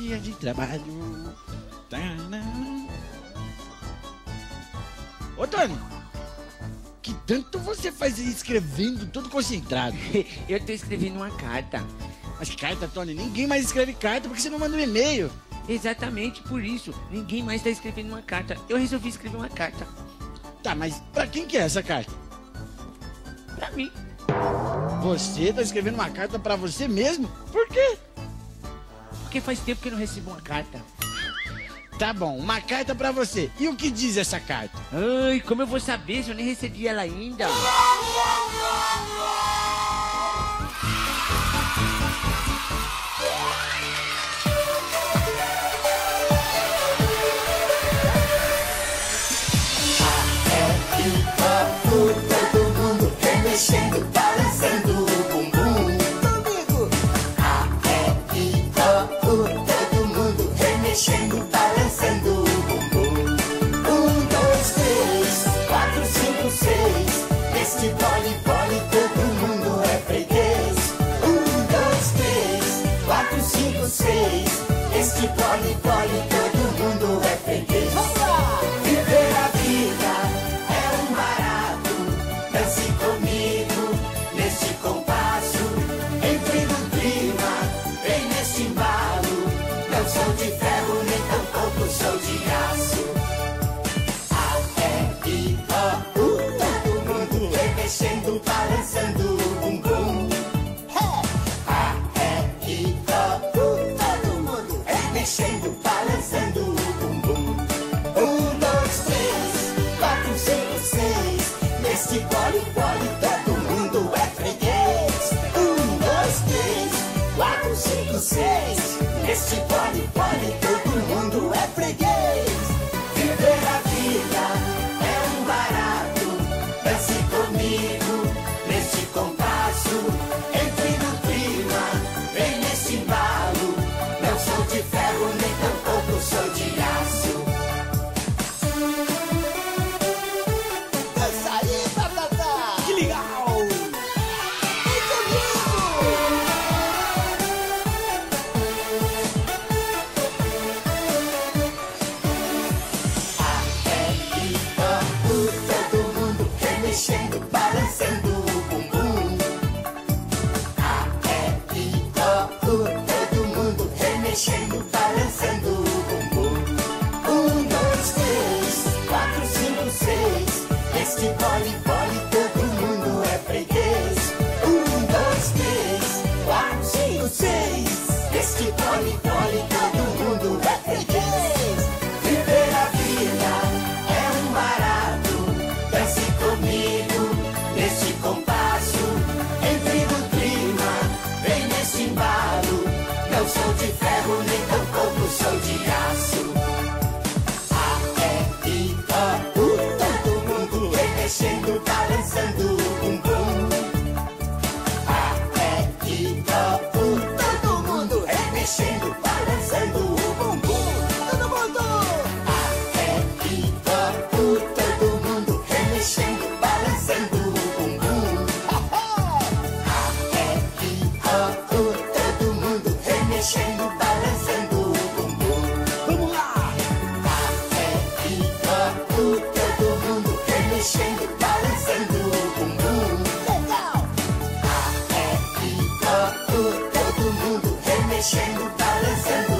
dia de trabalho. Ô, Tony, que tanto você faz aí escrevendo, todo concentrado? Eu tô escrevendo uma carta. Mas carta, Tony, ninguém mais escreve carta porque você não manda um e-mail. Exatamente por isso. Ninguém mais tá escrevendo uma carta. Eu resolvi escrever uma carta. Tá, mas pra quem que é essa carta? Pra mim. Você tá escrevendo uma carta pra você mesmo? Por quê? Porque faz tempo que eu não recebo uma carta. Tá bom, uma carta pra você. E o que diz essa carta? Ai, como eu vou saber se eu nem recebi ela ainda? Todo mundo remexendo, balançando o bumbum. Comigo. Todo mundo remexendo, balançando o bumbum. 1, 2, 3, 4, 5, 6. Neste pole, todo mundo é freguês. 1, 2, 3, 4, 5, 6. Neste pole, todo mundo é freguês. Viver a vida é um barato. Dance comigo neste compasso. Entre no clima, vem neste embalo. Não sou de ferro, nem tampouco sou de aço. A-E-I-O-U. Todo mundo remexendo, balançando o bumbum. A-E-I-O-U. Todo mundo remexendo, balançando o bumbum. 1, 2, 3, 4, 5, 6. Neste pole, todo mundo é freguês. 1, 2, 3, 4, 5, 6. Neste pole, todo mundo é freguês. Viver a vida é um barato. Dance comigo neste compasso. Entre no clima, vem neste embalo. Não sou de ferro, nem tampouco sou de aço. Dança aí, Tatá! Que legal! Vem comigo! A-E-I-O-U. Todo mundo remexendo, balançando o bumbum. A-E-I-O-U. Todo mundo remexendo, balançando o bumbum. 1, 2, 3, 4, 5, 6. Neste pole, todo mundo é freguês. 1, 2, 3, 4, 5, 6. Neste pole, todo mundo é freguês. Viver a vida é um barato. Dance comigo neste compasso. Entre no clima, vem neste embalo. Não sou de ferro, nem tampouco sou de aço. A-E-I-O-U. Todo mundo remexendo, balançando o bumbum. A-E-I-O-U. Todo mundo remexendo, balançando o bumbum. Todo mundo! A-E-I-O-U. Todo mundo remexendo, balançando o bumbum. A-E-I-O-U. Todo mundo remexendo, balançando o bumbum. Vamos lá! A-E-I-O-U. Todo mundo remexendo, balançando o bumbum. Legal! A-E-I-O-U. Todo mundo remexendo, balançando